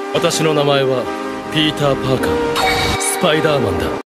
私の名前はピーター・パーカー、スパイダーマンだ。